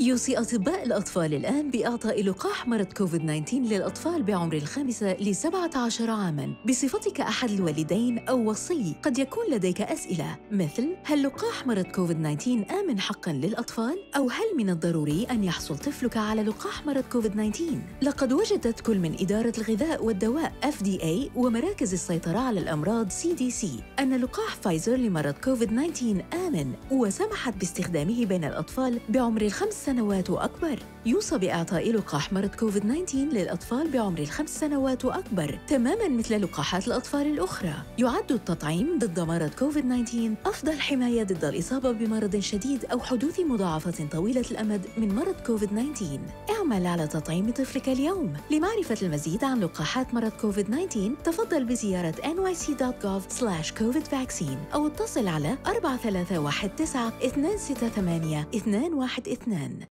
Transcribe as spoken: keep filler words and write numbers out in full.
يوصي أطباء الأطفال الآن بإعطاء لقاح مرض كوفيد تسعة عشر للأطفال بعمر الخامسة لسبعة عشر عاماً. بصفتك أحد الوالدين أو وصي، قد يكون لديك أسئلة مثل: هل لقاح مرض كوفيد تسعة عشر آمن حقاً للأطفال؟ أو هل من الضروري أن يحصل طفلك على لقاح مرض كوفيد تسعة عشر؟ لقد وجدت كل من إدارة الغذاء والدواء إف دي إيه ومراكز السيطرة على الأمراض سي دي سي أن لقاح فايزر لمرض كوفيد تسعة عشر آمن، وسمحت باستخدامه بين الأطفال بعمر الخمس سنوات وأكبر. يوصى بإعطاء لقاح مرض كوفيد تسعة عشر للأطفال بعمر الخمس سنوات وأكبر تماماً مثل لقاحات الأطفال الأخرى. يعد التطعيم ضد مرض كوفيد تسعة عشر أفضل حماية ضد الإصابة بمرض شديد أو حدوث مضاعفات طويلة الأمد من مرض كوفيد تسعة عشر. اعمل على تطعيم طفلك اليوم. لمعرفة المزيد عن لقاحات مرض كوفيد تسعة عشر، تفضل بزيارة إن واي سي دوت جوف سلاش كوفيد فاكسين أو اتصل على أربعة ثلاثة واحد تسعة اثنين ستة ثمانية اثنين واحد اثنين.